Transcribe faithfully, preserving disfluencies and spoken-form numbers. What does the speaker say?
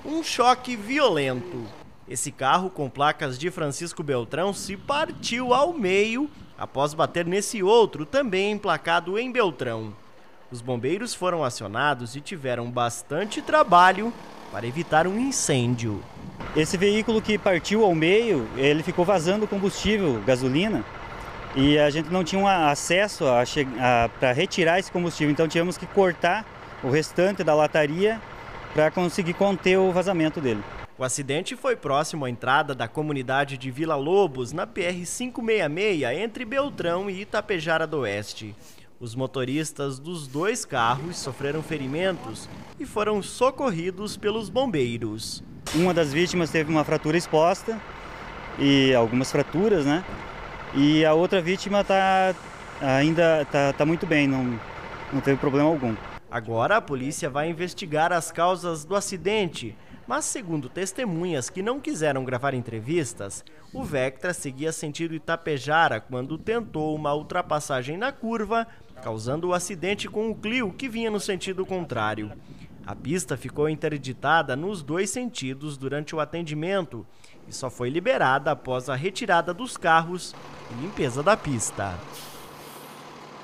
Um choque violento. Esse carro com placas de Francisco Beltrão se partiu ao meio após bater nesse outro, também emplacado em Beltrão. Os bombeiros foram acionados e tiveram bastante trabalho para evitar um incêndio. Esse veículo que partiu ao meio, ele ficou vazando combustível, gasolina, e a gente não tinha acesso para retirar esse combustível, então tivemos que cortar o restante da lataria para conseguir conter o vazamento dele. O acidente foi próximo à entrada da comunidade de Vila Lobos, na P R quinhentos e sessenta e seis, entre Beltrão e Itapejara do Oeste. Os motoristas dos dois carros sofreram ferimentos e foram socorridos pelos bombeiros. Uma das vítimas teve uma fratura exposta e algumas fraturas, né? E a outra vítima tá, ainda está tá muito bem, não, não teve problema algum. Agora a polícia vai investigar as causas do acidente, mas segundo testemunhas que não quiseram gravar entrevistas, o Vectra seguia sentido Itapejara quando tentou uma ultrapassagem na curva, causando o acidente com o Clio que vinha no sentido contrário. A pista ficou interditada nos dois sentidos durante o atendimento e só foi liberada após a retirada dos carros e limpeza da pista.